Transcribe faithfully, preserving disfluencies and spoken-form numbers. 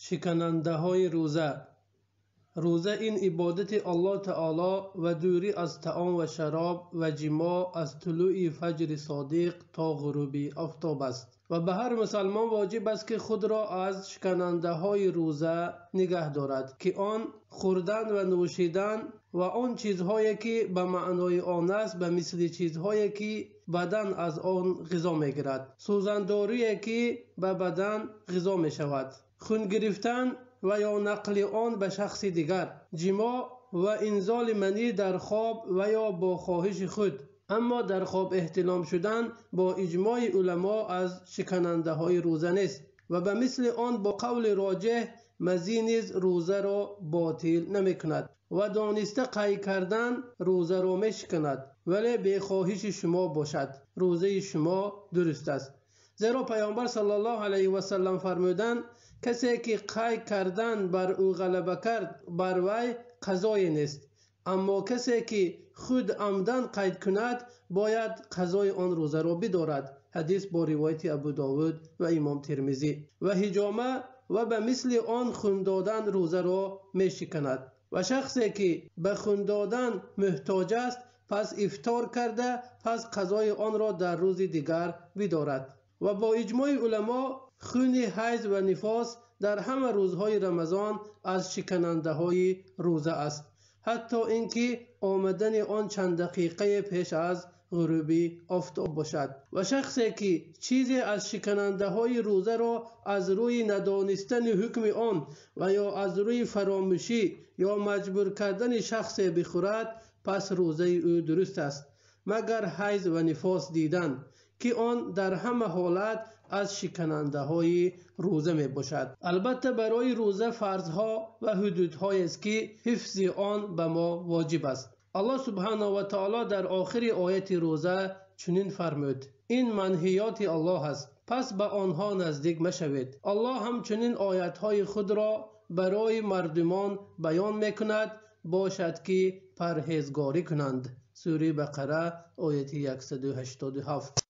شکننده های روزه. روزه این عبادت الله تعالی و دوری از طعام و شراب و جماع از طلوع فجر صادق تا غروب آفتاب است و به هر مسلمان واجب است که خود را از شکننده های روزه نگه دارد که آن خوردن و نوشیدن و آن چیزهایی که به معنای آن است به مثل چیزهایی که بدن از آن غذا میگیرد، سوزنداری که به بدن غذا می شود، خون گرفتن و یا نقل آن به شخص دیگر، جماع و انزال منی در خواب و یا با خواهش خود. اما در خواب احتلام شدن با اجماع علما از شکننده های روزه نیست و به مثل آن با قول راجح مزی نیز روزه را باطل نمی کند و دانسته قی کردن روزه را می شکند، ولی به خواهش شما باشد روزه شما درست است. زیرا پیامبر صلی الله علیه و سلم فرمودند کسی که قی کردن بر او غلبه کرد بر وی قضای نیست، اما کسی که خود عمدن قید کند باید قضای آن روزه را بدارد. حدیث با روایت ابو داود و امام ترمذی. و حجامه و به مثل آن خون دادن روزه را می شکند و شخصی که به خون دادن محتاج است پس افطار کرده پس قضای آن را در روز دیگر بدارد. و با اجماع علما خون حیض و نفاس در همه روزهای رمضان از شکننده های روزه است، حتی اینکه آمدن آن چند دقیقه پیش از غروب آفتاب باشد. و شخصی که چیزی از شکننده های روزه را از روی ندانستن حکم آن و یا از روی فراموشی یا مجبور کردن شخصی بخورد پس روزه او درست است، مگر حیض و نفاس دیدن که آن در همه حالت از شکننده های روزه می باشد. البته برای روزه فرضها و حدودهایی است که حفظ آن به ما واجب است. الله سبحانه و تعالی در آخر آیت روزه چنین فرمود: این منهیات الله است، پس به آنها نزدیک مشوید. الله همچنین آیتهای خود را برای مردمان بیان می کند باشد که پرهیزگاری کنند. سوره بقره آیت صد و هشتاد و هفت.